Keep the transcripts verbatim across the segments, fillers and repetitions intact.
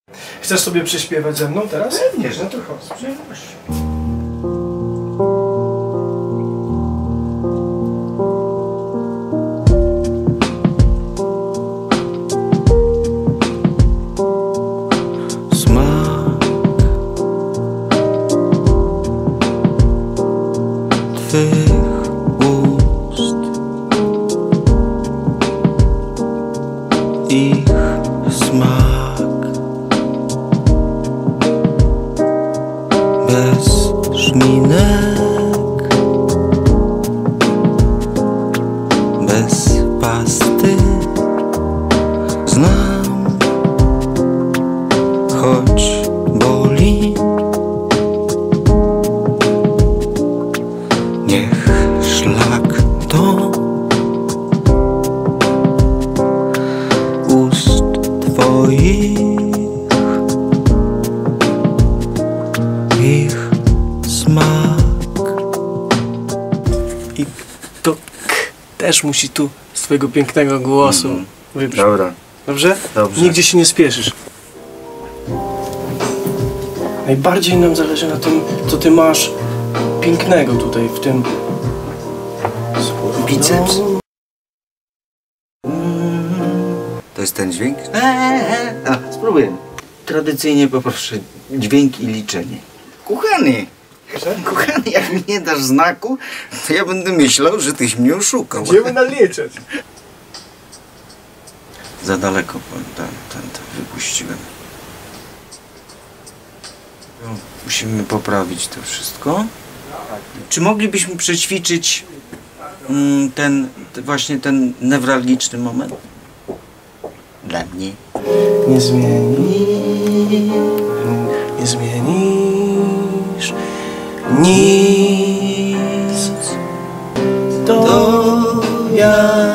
Chcesz sobie prześpiewać ze mną teraz? Pewnie, że to chodź, z przyjemnością. Twych ust, ich smak, bez szminek, bez pasty, znam, choć boli. Niech szlak do ust twoich, ich smak. I to k też musi tu z twojego pięknego głosu mm. wybrzmieć. Dobra. Dobrze? Dobrze. Nigdzie się nie spieszysz. Najbardziej nam zależy na tym, co ty masz pięknego tutaj w tym... Biceps. To jest ten dźwięk? Eee, a, spróbuję. Tradycyjnie poproszę dźwięk i liczenie. Kochany, kochany, jak mi nie dasz znaku, to ja będę myślał, że tyś mnie oszukał. Będziemy naliczać. Za daleko ten, ten, ten wypuściłem. No, musimy poprawić to wszystko. Czy moglibyśmy przećwiczyć mm, ten, właśnie ten newralgiczny moment? Dla mnie. Nie zmieni, nie zmienisz nic. To ja,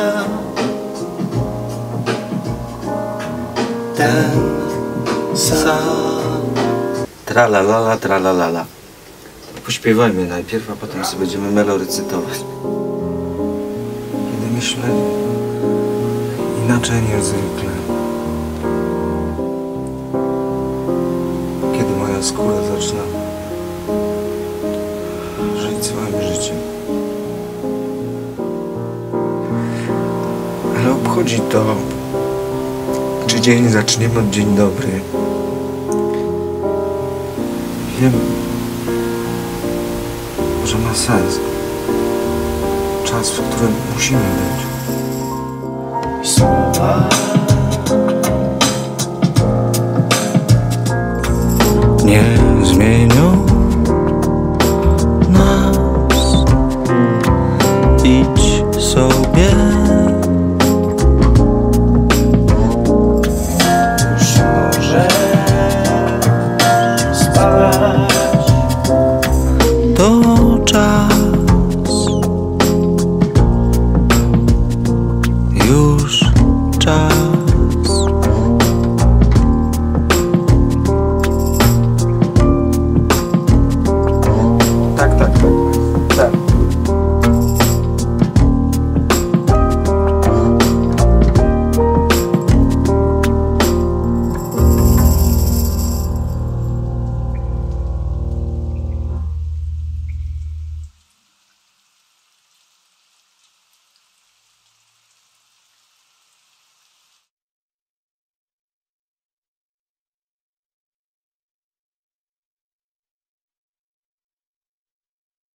ten sam. Tralalala, tralalala. Pośpiewajmy najpierw, a potem sobie będziemy melorecytować. Kiedy myślę inaczej niż zwykle. Kiedy moja skóra zaczyna żyć swoim życiem. Ale obchodzi to, czy dzień zaczniemy od dzień dobry. Wiem, że ma sens. Czas, w którym musimy być. Słowa Nie zmienią nas. Idź sobie.